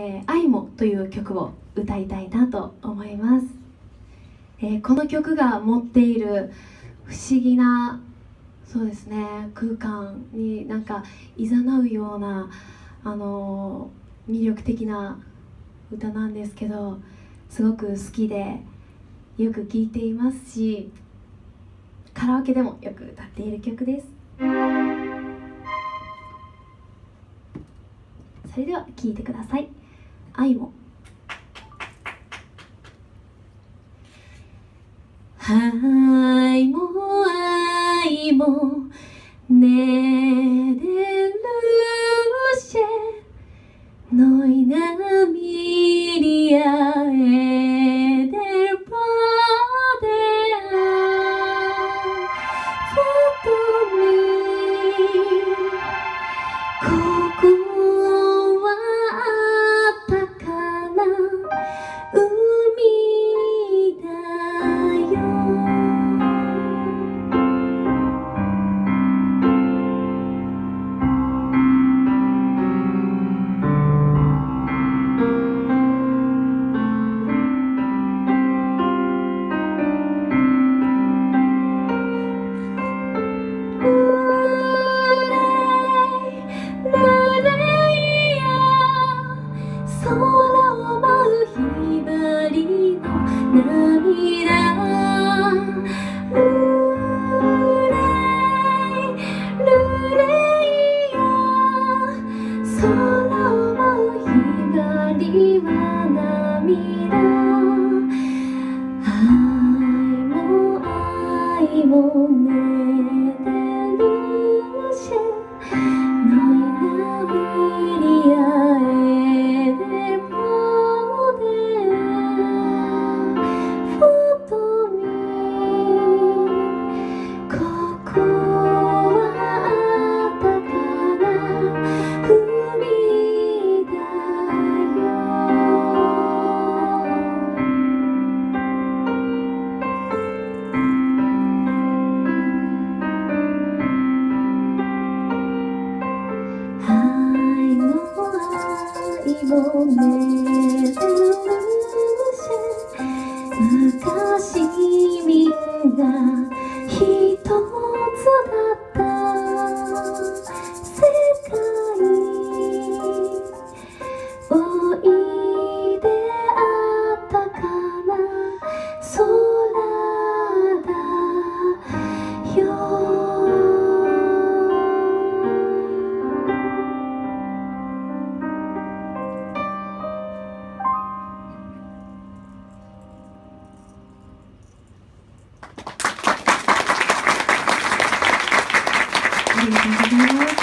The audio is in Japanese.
愛もという曲を歌いたいなと思います。この曲が持っている不思議な、そうですね、空間になんか誘うような魅力的な歌なんですけど、すごく好きでよく聴いていますし、カラオケでもよく歌っている曲です。それでは聴いてください。愛も。愛も愛もねでるし너희는 미리야 애들 보대야 For me ここはあったかな海だよ。空を舞うひばりの涙ルレイヤ空を舞うひばりは涙愛もねでるし너희는 미리야 애들 보대야 For me ここはあったかな海だ愛もねでるし昔みんな一つだった世界おいであったかな空だよ。ありがとうございます。